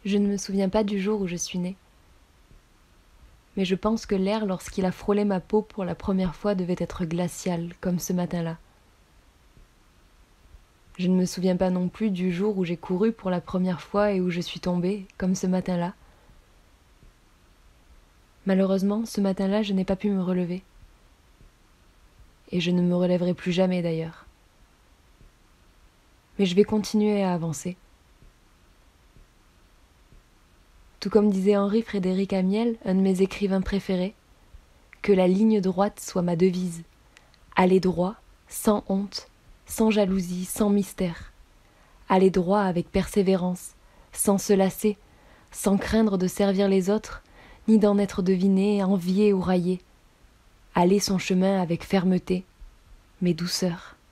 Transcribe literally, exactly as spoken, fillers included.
Je ne me souviens pas du jour où je suis née. Mais je pense que l'air, lorsqu'il a frôlé ma peau pour la première fois, devait être glacial, comme ce matin-là. Je ne me souviens pas non plus du jour où j'ai couru pour la première fois et où je suis tombée, comme ce matin-là. Malheureusement, ce matin-là, je n'ai pas pu me relever. Et je ne me relèverai plus jamais d'ailleurs. Mais je vais continuer à avancer. Tout comme disait Henri-Frédéric Amiel, un de mes écrivains préférés, que la ligne droite soit ma devise. Aller droit, sans honte, sans jalousie, sans mystère. Aller droit avec persévérance, sans se lasser, sans craindre de servir les autres, ni d'en être deviné, envié ou raillé. Aller son chemin avec fermeté, mais douceur.